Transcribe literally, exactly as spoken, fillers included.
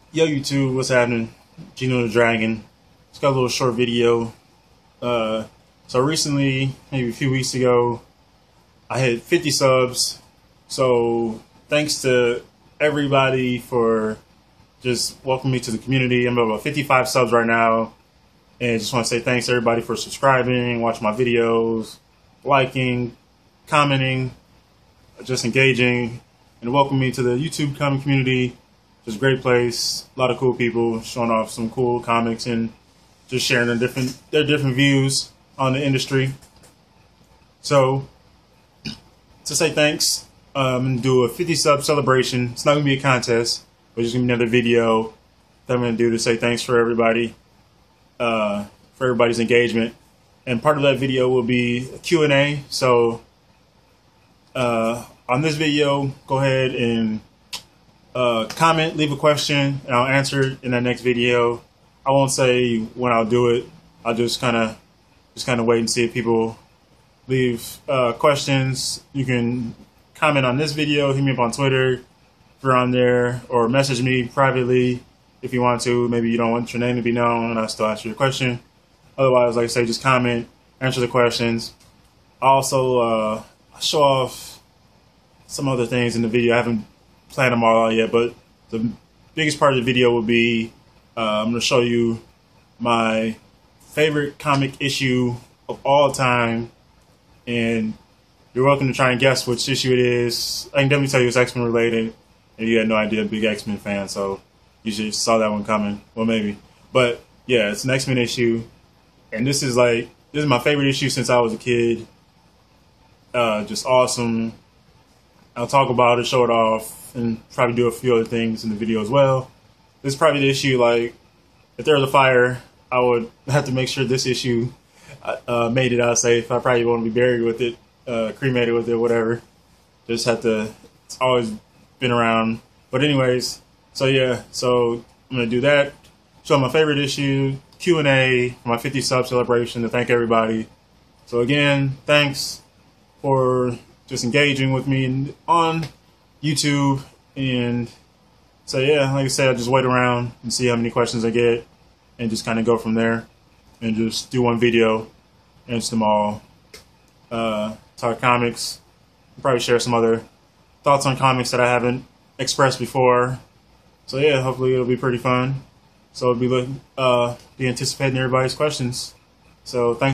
Yo YouTube, what's happening? Gino the Dragon. Just got a little short video. Uh, so recently, maybe a few weeks ago, I hit fifty subs. So thanks to everybody for just welcoming me to the community. I'm about fifty-five subs right now. And I just want to say thanks to everybody for subscribing, watching my videos, liking, commenting, just engaging, and welcome me to the YouTube comic community. Just a great place, a lot of cool people showing off some cool comics and just sharing their different their different views on the industry. So to say thanks, um, I'm gonna do a fifty sub celebration. It's not gonna be a contest, but it's just gonna be another video that I'm gonna do to say thanks for everybody, uh, for everybody's engagement. And part of that video will be a Q and A. So uh, on this video, go ahead and Uh, comment, leave a question, and I'll answer it in the next video. I won't say when I'll do it. I'll just kind of just kind of wait and see if people leave uh, questions. You can comment on this video, hit me up on Twitter if you're on there, or message me privately if you want to. Maybe you don't want your name to be known, and I'll still answer your question. Otherwise, like I say, just comment, answer the questions. I also uh, show off some other things in the video. I haven't plan them all out yet, but the biggest part of the video will be uh, I'm going to show you my favorite comic issue of all time, and you're welcome to try and guess which issue it is. I can definitely tell you it's X-Men related, and you had no idea, big X-Men fan, so you should saw that one coming. Well, maybe, but yeah, it's an X-Men issue, and this is like this is my favorite issue since I was a kid. Uh, just awesome. I'll talk about it, show it off, and probably do a few other things in the video as well. This is probably the issue, like, if there was a fire, I would have to make sure this issue uh, made it out safe. I probably won't be buried with it, uh, cremated with it, whatever. Just have to, it's always been around. But anyways, so yeah, so I'm going to do that. Show my favorite issue, Q and A, for my fifty sub celebration to thank everybody. So again, thanks for just engaging with me on YouTube, and so yeah, like I said, I'll just wait around and see how many questions I get and just kind of go from there and just do one video, answer them all, uh, talk comics, probably share some other thoughts on comics that I haven't expressed before. So yeah, hopefully it'll be pretty fun. So I'll be, uh, be anticipating everybody's questions. So thanks.